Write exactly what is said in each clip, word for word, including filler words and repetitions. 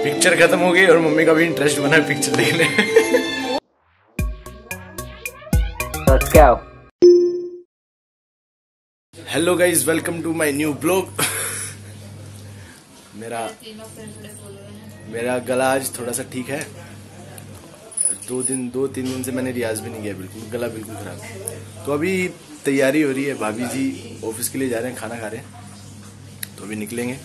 Picture खत्म हो गई और मम्मी का भी इंटरेस्ट बना है पिक्चर देखने। क्या hello guys, welcome to my new blog. मेरा मेरा गला आज थोड़ा सा ठीक है। दो दिन दो तीन दिन से मैंने रियाज भी नहीं किया, बिल्कुल गला बिल्कुल खराब। तो अभी तैयारी हो रही है, भाभी जी ऑफिस के लिए जा रहे हैं, खाना खा रहे हैं, तो अभी निकलेंगे।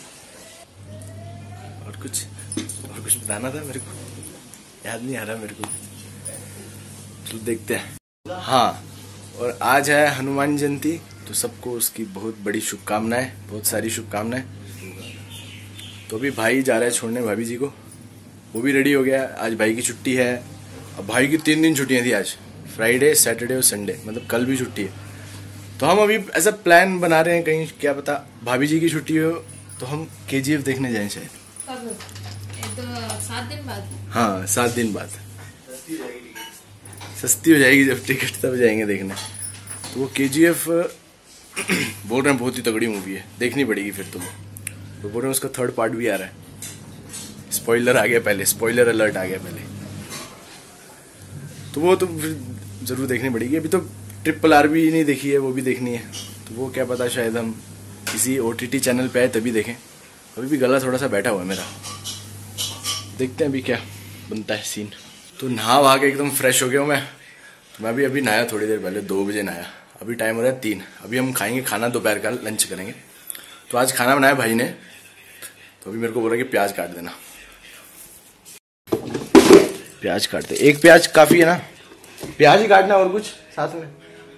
और कुछ और कुछ बताना था मेरे को, याद नहीं आ रहा मेरे को, तो देखते हैं। हाँ, और आज है हनुमान जयंती, तो सबको उसकी बहुत बड़ी शुभकामनाएं, बहुत सारी शुभकामनाएं। तो अभी भाई जा रहा है छोड़ने भाभी जी को, वो भी रेडी हो गया। आज भाई की छुट्टी है। अब भाई की तीन दिन छुट्टियां थी, आज फ्राइडे सैटरडे और संडे, मतलब कल भी छुट्टी है। तो हम अभी ऐसा प्लान बना रहे हैं, कहीं क्या पता भाभी जी की छुट्टी हो तो हम केजीएफ देखने जाएं शायद। तो सात दिन बाद। हाँ, सात दिन बाद सस्ती हो जाएगी जब टिकट, तब जाएंगे देखने। तो वो केजीएफ बोल रहे हैं बहुत ही तगड़ी मूवी है, देखनी पड़ेगी फिर तुम्हें। तो बोल रहे हैं उसका थर्ड पार्ट भी आ रहा है। स्पॉइलर आ गया पहले, स्पॉइलर अलर्ट आ गया पहले, तो वो तो फिर जरूर देखनी पड़ेगी। अभी तो ट्रिपल आर भी नहीं देखी है, वो भी देखनी है। तो वो क्या पता शायद हम किसी ओटीटी चैनल पे आए तभी देखें। अभी भी गला थोड़ा सा बैठा हुआ है मेरा, देखते हैं अभी क्या बनता है सीन। तो नहा वहा के एकदम फ्रेश हो गया हूँ मैं। तो मैं भी अभी नहाया थोड़ी देर पहले, दो बजे नहाया। अभी टाइम हो रहा है तीन। अभी हम खाएंगे खाना, दोपहर का लंच करेंगे। तो आज खाना बनाया भाई ने, तो अभी मेरे को बोला कि प्याज काट देना। प्याज काटते, एक प्याज काफी है ना, प्याज ही काटना, और कुछ साथ में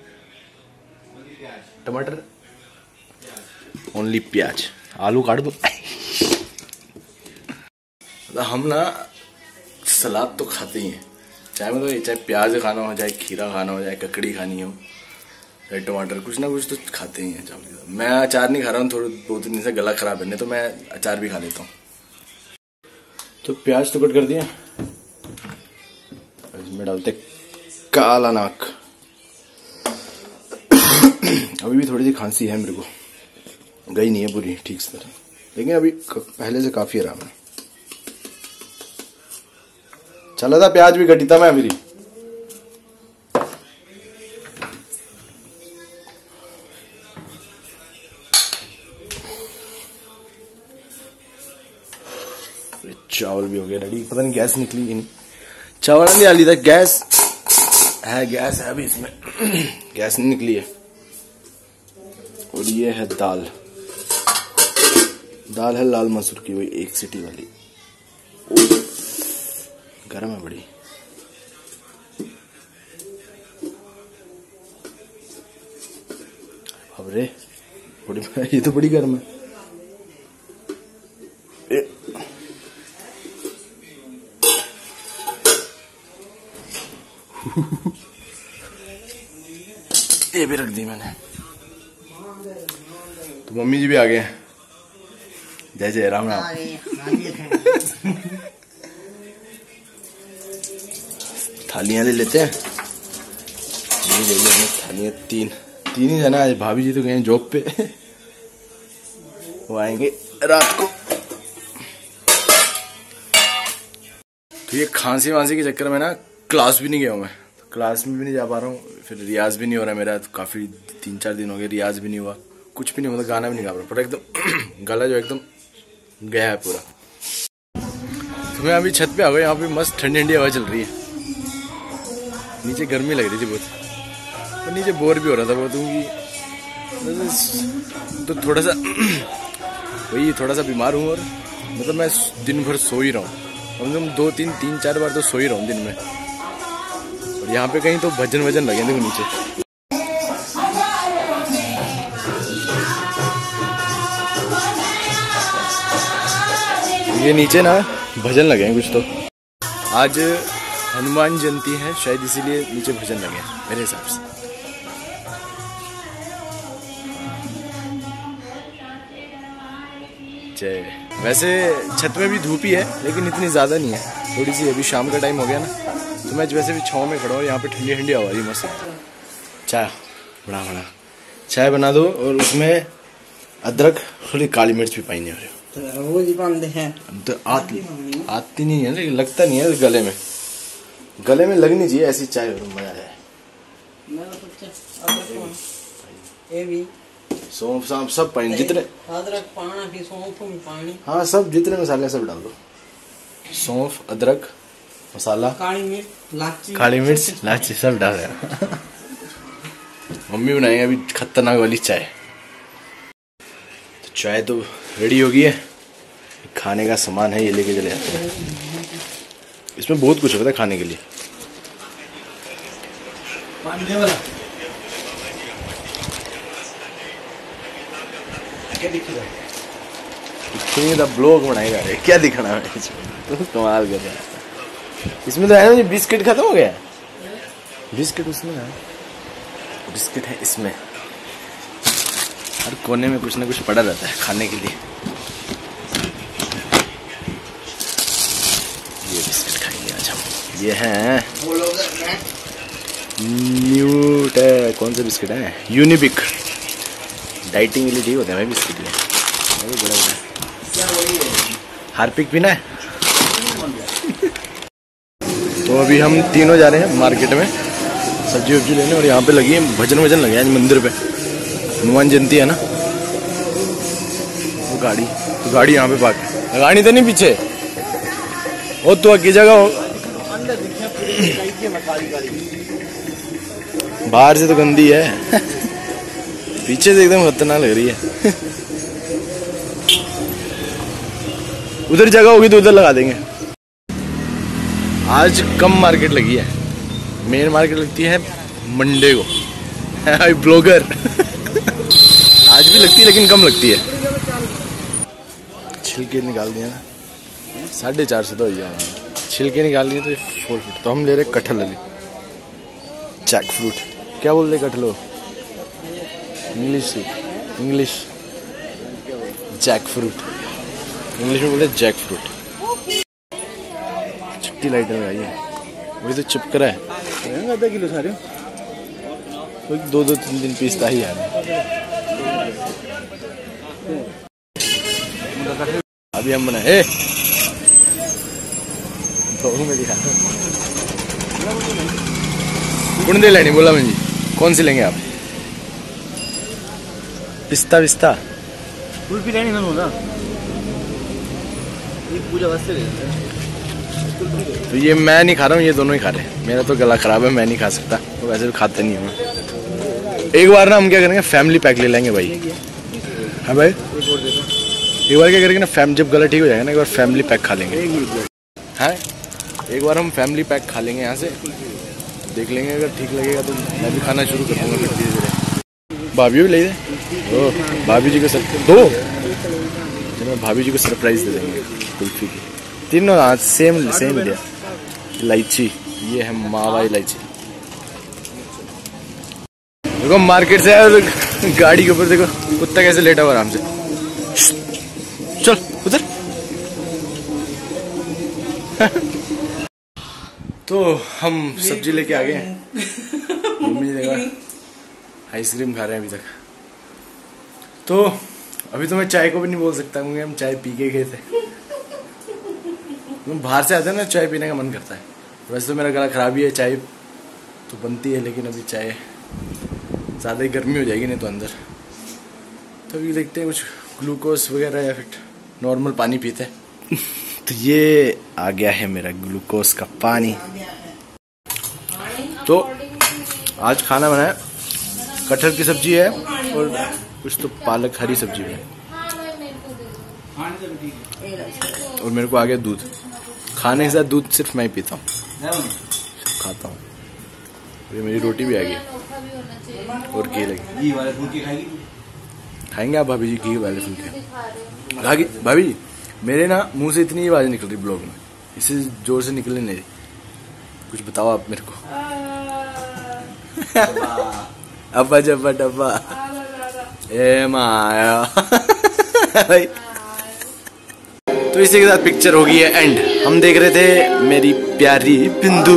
टमाटर, ओनली प्याज, आलू काट दो। हम ना सलाद तो खाते ही हैं, चाहे मतलब चाहे प्याज खाना हो, चाहे खीरा खाना हो, चाहे ककड़ी खानी हो, चाहे टमाटर, कुछ ना कुछ तो खाते ही हैं। मैं अचार नहीं खा रहा हूँ, थोड़े दो तीन दिन से गला खराब है, तो मैं अचार भी खा लेता हूँ। तो प्याज तो कट कर दिया, इसमें डालते काला नमक। अभी भी थोड़ी सी खांसी है मेरे को, गई नहीं है पूरी ठीक से तरह, लेकिन अभी पहले से काफी आराम है। चला था प्याज भी कटी था मैं मेरी। चावल भी हो गया रेडी, पता नहीं गैस निकली कि नहीं। चावल नहीं डाली था, गैस है, गैस है अभी इसमें। गैस नहीं निकली है। और ये है दाल, दाल है लाल मसूर की, वही एक सीटी वाली, गरम है बड़ी। अरे बड़ी, ये तो बड़ी गर्म है। ये भी रख दी मैंने। तो मम्मी जी भी आ गए हैं। जय जय राम राम। थालियां ले लेते हैं। ये ले लिया थालियां, तीन तीन ही जाना आज। भाभी जी तो गए जॉब पे, वो आएंगे रात को। तो ये खांसी वांसी के चक्कर में ना क्लास भी नहीं गया हूँ मैं, क्लास में भी नहीं जा पा रहा हूँ, फिर रियाज भी नहीं हो रहा है मेरा। तो काफी तीन चार दिन हो गए रियाज भी नहीं हुआ, कुछ भी नहीं, मतलब गाना भी नहीं गा रहा, पर एकदम गला जो एकदम गया है पूरा। तो मैं अभी छत पे आ गया, यहाँ पे मस्त ठंडी ठंडी हवा चल रही है। नीचे गर्मी लग रही थी बहुत, और नीचे बोर भी हो रहा था बहुत, क्योंकि तो थोड़ा सा वही थोड़ा सा बीमार हूँ, और मतलब मैं दिन भर सो ही रहा हूँ, कम से कम दो तीन तीन चार बार तो सो ही रहा हूँ दिन में। और यहाँ पे कहीं तो भजन वजन लगे देखो नीचे। ये नीचे ना भजन लगे हैं कुछ तो। आज हनुमान जयंती है शायद, इसीलिए नीचे भजन लगे हैं मेरे हिसाब से। जय। वैसे छत में भी धूप ही है, लेकिन इतनी ज्यादा नहीं है, थोड़ी सी। अभी शाम का टाइम हो गया ना, तो मैं वैसे भी छाँव में खड़ा हूँ, यहाँ पे ठंडी ठंडी हवा रही मस्त। चाय बड़ा बड़ा चाय बना दो, और उसमें अदरक थोड़ी काली मिर्च भी पाई नहीं हो रही। तो वो जी पाते हैं तो आत आती नहीं है लेकिन लगता नहीं है गले में, गले में लगनी चाहिए ऐसी चाय, मजा आ जाए। सौंफ सांप सब पानी जितने अदरक पाना फिर सौंफ में पानी, हाँ सब जितने मसाले सब डाल दो। सौंफ, अदरक, मसाला, काली मिर्च, लाची, काली मिर्च, लाची सब डाल दिया। मम्मी बनाएंगे अभी खतरनाक वाली चाय। तो चाय तो रेडी हो गई है, खाने का सामान है ये लेके चले जाते हैं। इसमें बहुत कुछ होता है खाने के लिए। क्या दिखेगा? ब्लॉग बनाएगा, क्या दिखाना है इसमें? तो कमाल कर रहा है। इसमें तो है ना बिस्किट खत्म हो गया, बिस्किट उसमें है, बिस्किट है इसमें। हर कोने में कुछ ना कुछ पड़ा रहता है खाने के लिए। ये बिस्किट खाएंगे आज हम। ये है न्यूट है, कौन सा बिस्किट है? यूनिबिक। डाइटिंग के लिए ठीक होते हैं भाई बिस्किट ये। बड़ा बड़ा हार्पिक पीना है। तो अभी हम तीनों जा रहे हैं मार्केट में सब्जी वब्जी लेने, और यहाँ पे लगी है भजन वजन लगे आज मंदिर पे, हनुमान जयंती है ना। वो गाड़ी तो गाड़ी यहाँ पे पार्क है, गाड़ी तो नहीं पीछे वो तो की जगह हो। बाहर से तो गंदी है, पीछे से एकदम खतरनाक लग रही है। उधर जगह होगी तो उधर लगा देंगे। आज कम मार्केट लगी है, मेन मार्केट लगती है मंडे को। ब्लॉगर आज भी लगती है लेकिन कम लगती है। छिलके निकाल दिया ना, साढ़े चार सौ तो हो जाएगा। छिलके निकाल लिए तो फोर फुट। तो हम ले रहे कटहल ले, जैक फ्रूट। क्या बोल रहे कटहल? English English jackfruit, English में बोलते जैक फ्रूट। चिपटी लाइटर लगाई है, वही तो चिपक रहा है। आधा किलो सारे दो दो तीन दिन पीसता ही यार। अभी हम बनाए में दिखा कुंडे लेनी बोला मैं जी। कौन सी लेंगे आप? पिस्ता विस्ता कुल्फी लेनी मैंने बोला, ये पूजा वास्ते ले। तो ये मैं नहीं खा रहा हूँ, ये दोनों ही खा रहे हैं। मेरा तो गला खराब है, मैं नहीं खा सकता, तो वैसे भी खाते नहीं हूँ। एक बार ना हम क्या करेंगे, फैमिली पैक ले लेंगे भाई। हाँ भाई एक बार क्या करेंगे ना, फैम जब गला ठीक हो जाएगा ना, एक बार फैमिली पैक खा लेंगे। हाँ एक बार हम फैमिली पैक खा लेंगे यहाँ से, देख लेंगे अगर ठीक लगेगा तो मैं भी खाना शुरू कर दूँगा फिर धीरे धीरे। भाभी भी ले दे, भाभी जी को सर दो, चलो भाभी जी को सरप्राइज दे देंगे कुल्फी की। तीनों हाथ सेम सेम दिया। इलायची, ये है मावा इलायची। देखो मार्केट से आया, गाड़ी के ऊपर देखो कुत्ता कैसे लेटा हुआ आराम से। चल उधर। तो हम सब्जी लेके आ गए हैं। मम्मी ने देखा आइसक्रीम खा रहे हैं अभी तक। तो अभी तो मैं चाय को भी नहीं बोल सकता क्योंकि हम चाय पी के गए थे। बाहर से आते हैं ना, चाय पीने का मन करता है। वैसे तो मेरा गला खराब ही है, चाय तो बनती है लेकिन अभी चाय ज़्यादा ही गर्मी हो जाएगी नहीं तो अंदर। तो अभी देखते हैं कुछ ग्लूकोज वगैरह या फिर नॉर्मल पानी पीते हैं। तो ये आ गया है मेरा ग्लूकोज का पानी। तो आज खाना बनाया, कटहल की सब्जी है और कुछ तो पालक हरी सब्जी भी है, और मेरे को आ गया दूध। खाने के साथ दूध सिर्फ मैं ही पीता हूँ, सिर्फ खाता हूँ। ये मेरी रोटी भी आ गई और घी लगी। घी वाले फुलके खाएंगे आप भाभी जी? घी वाले फुलके भाभी जी, मेरे ना मुंह से इतनी आवाज निकल रही ब्लॉग में, इससे जोर से निकलने नहीं रही। कुछ बताओ आप मेरे को। अब्बा जब्बा डब्बा ए माया। तो इसी के साथ पिक्चर हो गई है एंड। हम देख रहे थे मेरी प्यारी बिंदु।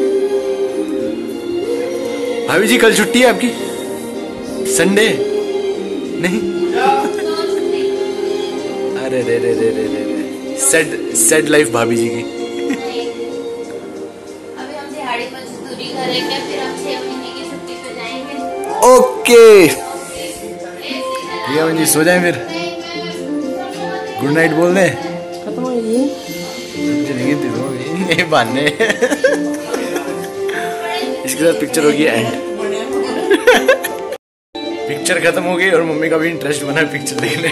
भाभी जी कल छुट्टी है आपकी? संडे नहीं? अरे रे रे रे रे रे रे सेड सेड लाइफ भाभी जी की। अभी हम दिहाड़ी मजदूरी करेंगे, फिर हम छह महीने की छुट्टी पे जाएंगे। ओके ठीक है जी, सो जाए फिर। गुड नाइट बोल दे। खत्म हो गई ये बहाने। इसके साथ पिक्चर होगी एंड। पिक्चर खत्म हो गई और मम्मी का भी इंटरेस्ट बना पिक्चर देखने।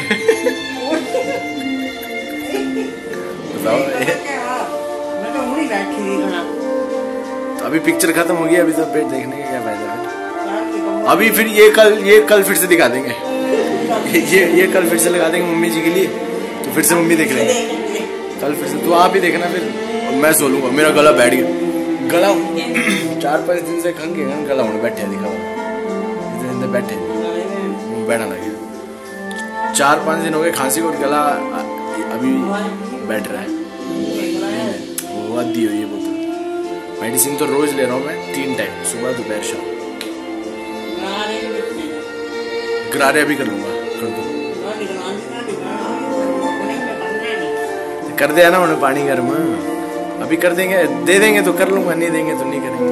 बताओ मैं तो वहीं बैठी थी खाना। तो अभी पिक्चर खत्म हो गई, अभी तो पेट देखने का क्या फायदा है। अभी फिर ये कल ये कल फिर से दिखा देंगे। ये ये कल फिर से लगा देंगे मम्मी जी के लिए, तो फिर से मम्मी देख लेंगे कल फिर से। तो आप ही देखना फिर, और मैं सो लूंगा। मेरा गला बैठ गया, गला चार पांच दिन से खंग गया गला हूँ बैठे दिखा इतने दिन बैठे बैठा लगे। चार पांच दिन हो गए खांसी को, गला अभी बैठ रहा है। वो आदि हुई है बोतल। मेडिसिन तो रोज ले रहा हूँ मैं, तीन टाइम, सुबह दोपहर शाम। गरारे अभी कर लूंगा, कर दूँ कर दिया ना उन्हें पानी गर्म। अभी कर देंगे, दे देंगे तो कर लूंगा, नहीं देंगे तो नहीं करेंगे।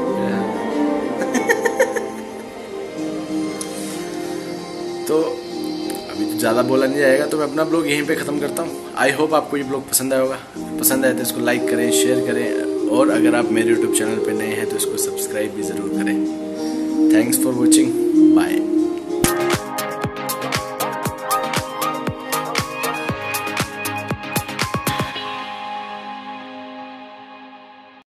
तो अभी तो ज़्यादा बोला नहीं जाएगा, तो मैं अपना ब्लॉग यहीं पे ख़त्म करता हूँ। आई होप आपको ये ब्लॉग पसंद आया होगा। पसंद आए तो इसको लाइक करें, शेयर करें, और अगर आप मेरे यूट्यूब चैनल पे नए हैं तो इसको सब्सक्राइब भी ज़रूर करें। Thanks for watching, bye.